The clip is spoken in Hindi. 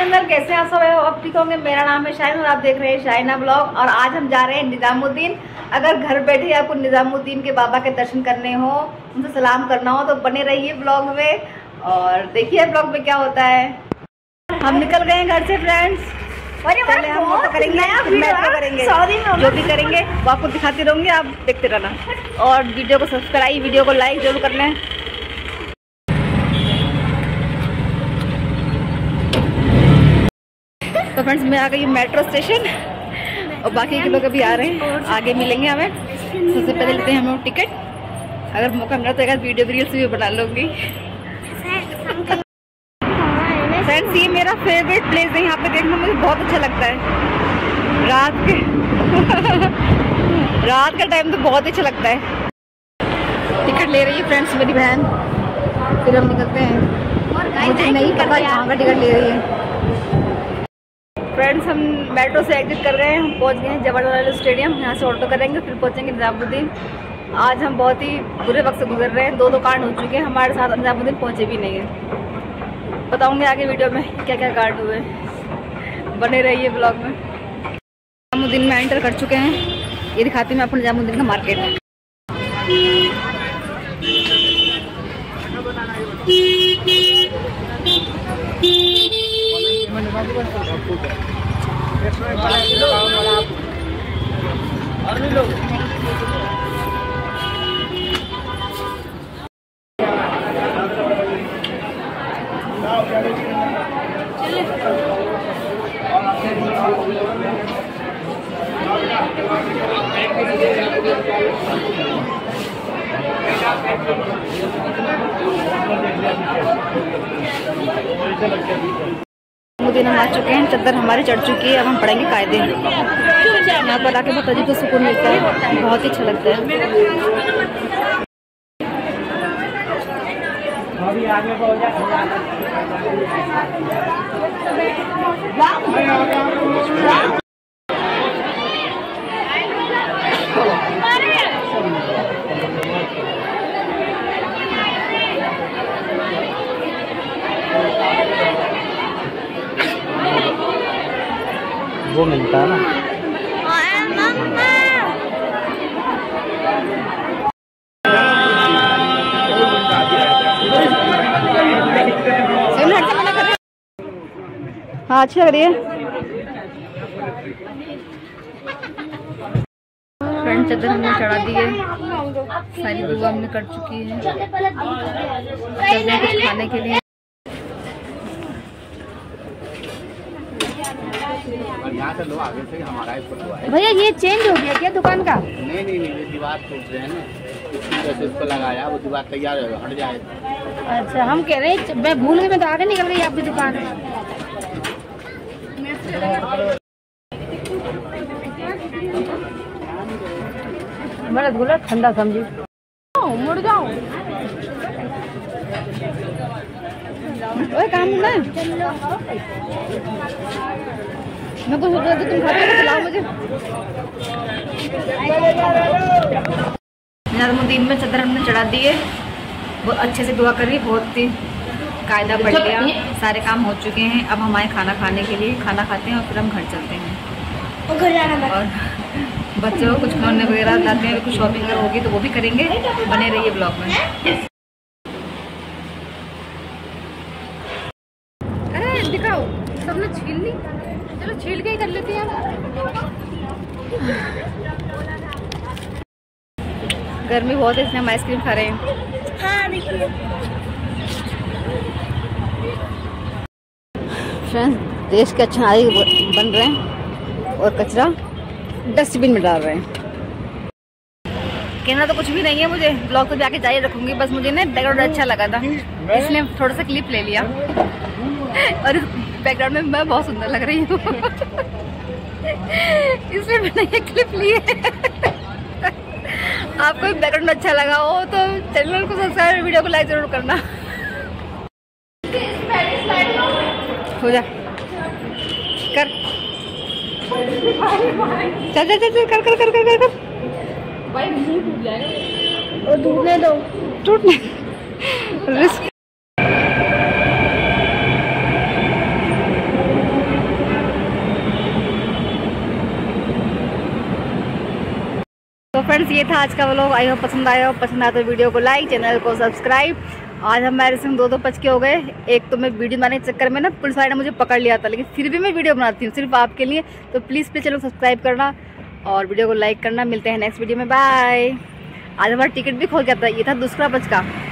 अंदर कैसे हैं आप सब? अब ठीक होंगे। मेरा नाम है शाइन और आप देख रहे हैं शाइना ब्लॉग। और आज हम जा रहे हैं निजामुद्दीन। अगर घर बैठे आपको निजामुद्दीन के बाबा के दर्शन करने हो, उनसे सलाम करना हो तो बने रहिए ब्लॉग में और देखिए ब्लॉग में क्या होता है। हम निकल गए हैं घर से फ्रेंड्स। पहले हम वो करेंगे, जो भी करेंगे वो आपको दिखाते रहूंगे, आप देखते रहना और वीडियो को सब्सक्राइब, वीडियो को लाइक जरूर कर लें। तो फ्रेंड्स मैं आ गई मेट्रो स्टेशन और बाकी के लोग अभी आ रहे हैं, आगे मिलेंगे हमें। सबसे पहले लेते हैं हम लोग टिकट। अगर मौका मिला तो एक वीडियो रील्स भी बना लूँगी। फ्रेंड्स ये मेरा फेवरेट प्लेस है, यहाँ पे देखना मुझे बहुत अच्छा लगता है। रात का टाइम तो बहुत अच्छा लगता है। टिकट ले रही है फ्रेंड्स मेरी बहन, फिर हम निकलते हैं। मुझे नहीं पता कहाँ का टिकट ले रही है। फ्रेंड्स हम मेट्रो से एग्जिट कर गए हैं, हम पहुँच गए हैं जवाहरलाल स्टेडियम। यहाँ से ऑटो करेंगे फिर पहुँचेंगे निजामुद्दीन। आज हम बहुत ही बुरे वक्त से गुजर रहे हैं, दो कांड हो चुके हैं हमारे साथ, निजामुद्दीन पहुँचे भी नहीं है। बताऊंगे आगे वीडियो में क्या क्या कांड हुए, बने रहिए ब्लॉग में। निजामुद्दीन में एंटर कर चुके हैं, ये दिखाती हूँ मैं आपको निजामुद्दीन का मार्केट। निजामुद्दीन हम आ चुके हैं, चद्दर हमारी चढ़ चुकी है। अब हम पढ़ेंगे कायदे। यहाँ पर आके बहुत अजीब सुकून मिलता है, बहुत ही अच्छा लगता है। वो मिलता है ना। हाँ अच्छी लग रही है फ्रेंड। चद्दर हमने चढ़ा दी है, सारी दुआ हमने कर चुकी है। चलते हैं कुछ खाने के लिए। भैया ये चेंज हो गया क्या दुकान का? नहीं, ये दीवार टूट रहे हैं ना, इसकी वजह से इसको लगाया, वो दीवार तैयार है, हट जाएगा। अच्छा हम कह रहे हैं, मैं भूल गई, मैं तो आगे निकल गई आपकी दुकान। मेरा रसगुल्ला ठंडा समझी, मुड़ जाओ। ओए काम ना मैं कुछ सोच रही थी, तुम खाते हो खिलाओ मुझे। निजामुद्दीन में चद्दर हमने चढ़ा दी है, बहुत अच्छे से दुआ करी, बहुत ही कायदा पड़ गया, सारे काम हो चुके हैं। अब हम आए खाना खाने के लिए, खाना खाते हैं और फिर हम घर चलते हैं। और बच्चों को कुछ खिलौने वगैरह लाते हैं, कुछ शॉपिंग अगर होगी तो वो भी करेंगे। बने रहिए ब्लॉग में। अरे दिखाओ, सबने छील ली, चलो छील के ही कर लेते हैं। गर्मी बहुत है इसलिए हम आइसक्रीम खा रहे हैं। हाँ देखिए फ्रेंड्स, देश के अच्छे नागरिक बन रहे हैं और कचरा डस्टबिन में डाल रहे हैं। कहना तो कुछ भी नहीं है, मुझे ब्लॉग तो जाके जारी रखूंगी, बस मुझे ना बैकग्राउंड अच्छा लगा था इसलिए थोड़ा सा क्लिप ले लिया। और बैकग्राउंड में मैं बहुत सुंदर लग रही हूँ इसलिए मैंने ये क्लिप ली है। आपको बैकग्राउंड अच्छा लगा हो तो चैनल को सब्सक्राइब, वीडियो को लाइक जरूर करना। हो जा कर, चल चल चल कर कर कर कर कर कर भाई, मुंह टूट जाएगा और टूटने दो, टूटने रिस्क। तो फ्रेंड्स ये था आज का व्लॉग। आई होप पसंद आया हो। पसंद आया तो वीडियो को लाइक, चैनल को सब्सक्राइब। आज हमारे संग 2-2 बज के हो गए। एक तो मैं वीडियो बनाने के चक्कर में ना पुलिस वाले ने मुझे पकड़ लिया था, लेकिन फिर भी मैं वीडियो बनाती हूँ सिर्फ आपके लिए। तो प्लीज़ चैनल को सब्सक्राइब करना और वीडियो को लाइक करना। मिलते हैं नेक्स्ट वीडियो में, बाय। आज हमारा टिकट भी खो गया था, ये था दूसरा बज का।